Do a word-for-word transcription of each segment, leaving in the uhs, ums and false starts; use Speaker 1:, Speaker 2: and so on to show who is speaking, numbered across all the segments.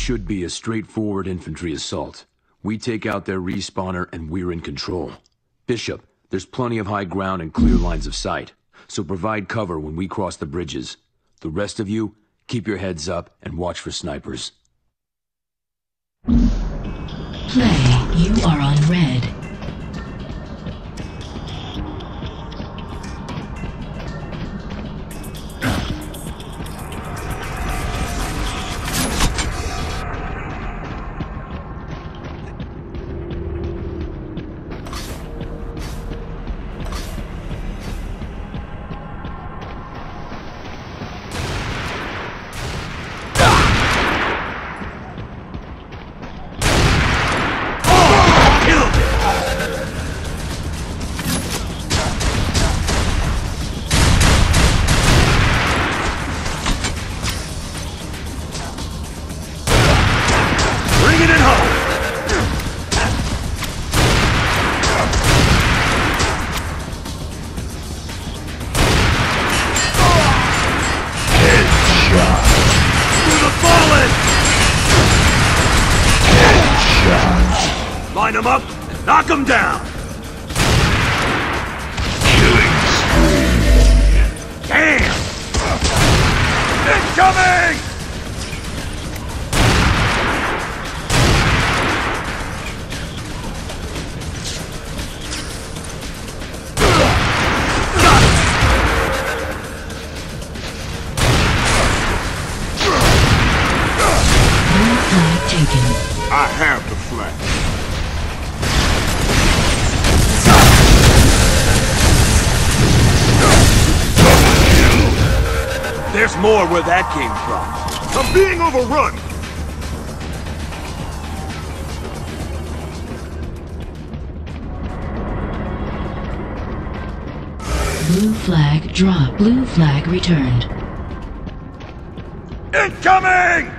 Speaker 1: should be a straightforward infantry assault. We take out their respawner and we're in control. Bishop, there's plenty of high ground and clear lines of sight, so provide cover when we cross the bridges. The rest of you, keep your heads up and watch for snipers.
Speaker 2: Play, you are on red.
Speaker 3: Line them up and knock them down!
Speaker 4: Killing spree.
Speaker 3: Damn! Incoming!
Speaker 4: I have the flag.
Speaker 3: There's more where that came from.
Speaker 4: I'm being overrun!
Speaker 2: Blue flag drop. Blue flag returned.
Speaker 3: Incoming!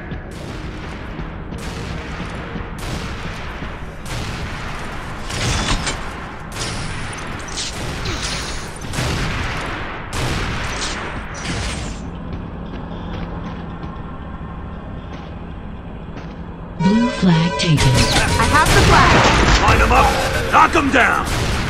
Speaker 2: Blue flag taken.
Speaker 5: I have the flag.
Speaker 3: Line them up, knock them down!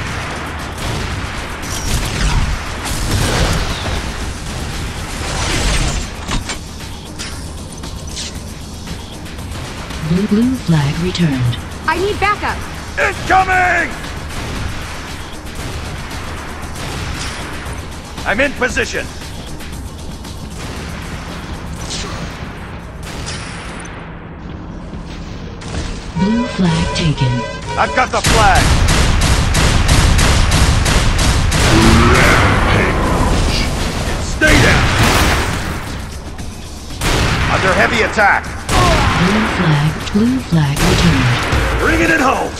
Speaker 2: Blue, blue flag returned.
Speaker 5: I need backup.
Speaker 3: Incoming! I'm in position.
Speaker 2: Blue flag taken.
Speaker 3: I've got the flag. Stay down. Under heavy attack.
Speaker 2: Blue flag, blue flag returned.
Speaker 3: Bringing it home.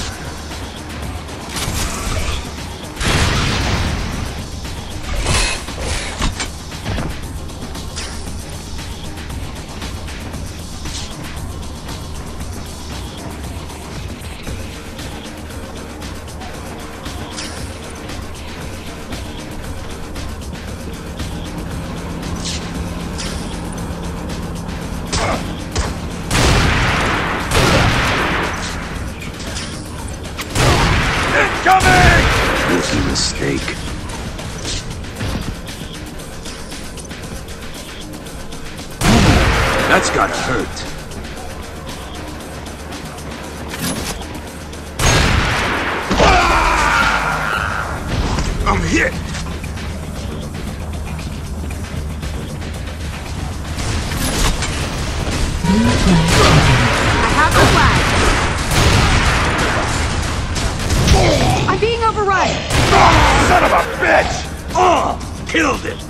Speaker 3: Incoming!
Speaker 1: Rookie mistake.
Speaker 3: That's gotta hurt. I'm hit!
Speaker 2: Blue flag taken.
Speaker 5: I have the flag. I'm being overrun.
Speaker 3: Son of a bitch! Oh! Killed it!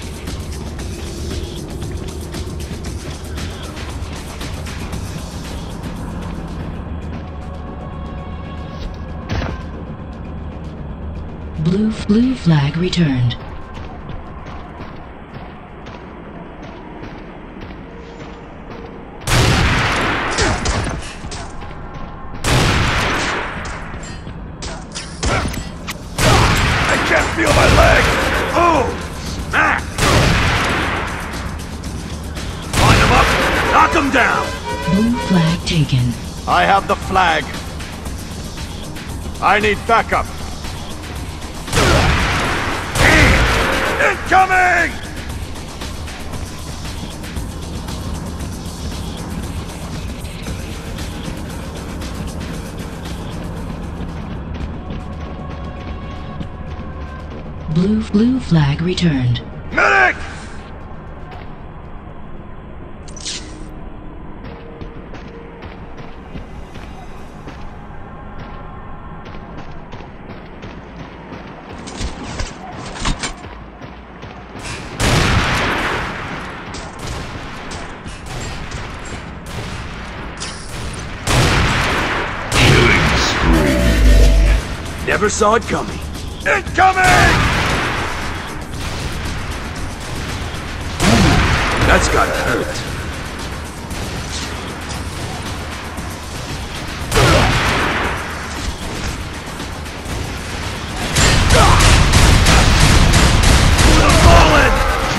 Speaker 2: Blue, blue flag returned.
Speaker 3: I can't feel my leg! Oh! Smack! Line them up! Knock them down!
Speaker 2: Blue flag taken.
Speaker 3: I have the flag. I need backup. Incoming!
Speaker 2: Blue blue flag returned.
Speaker 3: Medic!
Speaker 1: Never saw it coming.
Speaker 3: Incoming!
Speaker 1: That's gotta hurt.
Speaker 3: Fallen!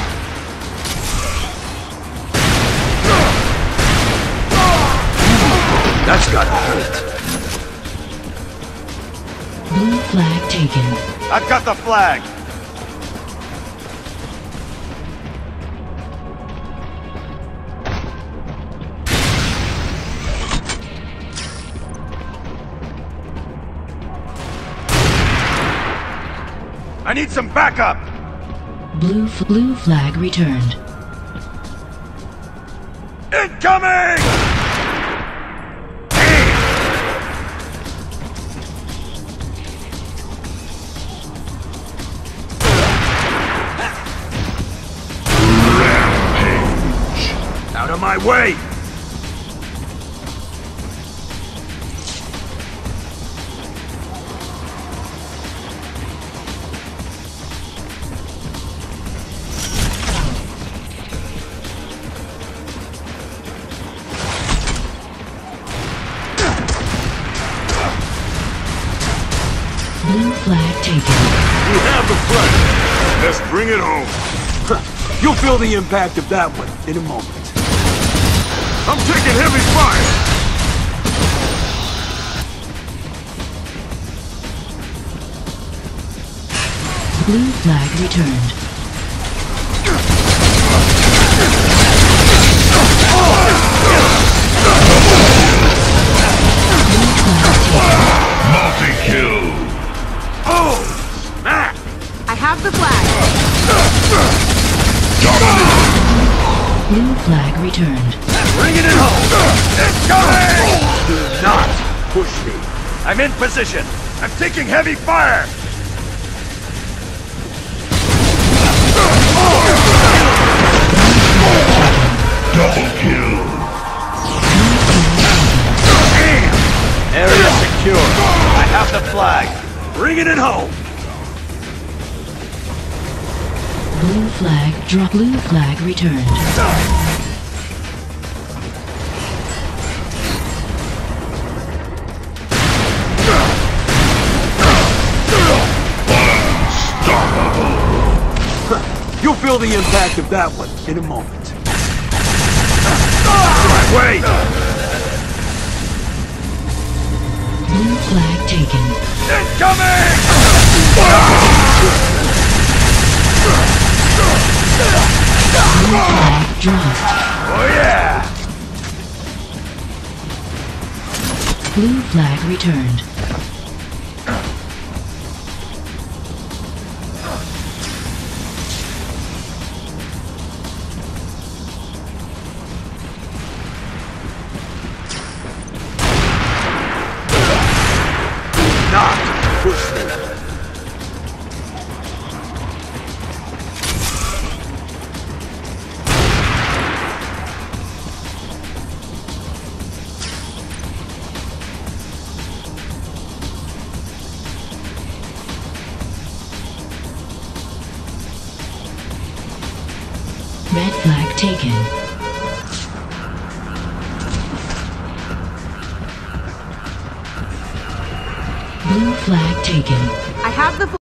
Speaker 1: That's gotta hurt.
Speaker 2: Blue flag taken.
Speaker 3: I've got the flag. I need some backup!
Speaker 2: Blue f blue flag returned.
Speaker 3: Incoming!
Speaker 1: Out of my way!
Speaker 2: Blue flag taken.
Speaker 4: We have the flag. Let's bring it home.
Speaker 1: You'll feel the impact of that one in a moment.
Speaker 4: I'm taking heavy fire.
Speaker 2: Blue flag returned.
Speaker 4: Multi-kill.
Speaker 3: Oh! Smack!
Speaker 5: I have the flag.
Speaker 2: Blue flag returned.
Speaker 3: Bringing it home! Incoming! Do not push me. I'm in position. I'm taking heavy fire!
Speaker 4: Double kill.
Speaker 3: Area secure. I have the flag. Bringing it home!
Speaker 2: Blue flag drop. Blue flag returned.
Speaker 1: You'll feel the impact of that one in a moment.
Speaker 3: Wait!
Speaker 2: Blue flag taken.
Speaker 3: Incoming!
Speaker 2: Blue flag dropped.
Speaker 3: Oh yeah!
Speaker 2: Blue flag returned.
Speaker 3: Not push me.
Speaker 2: Red flag taken. Blue flag taken.
Speaker 5: I have the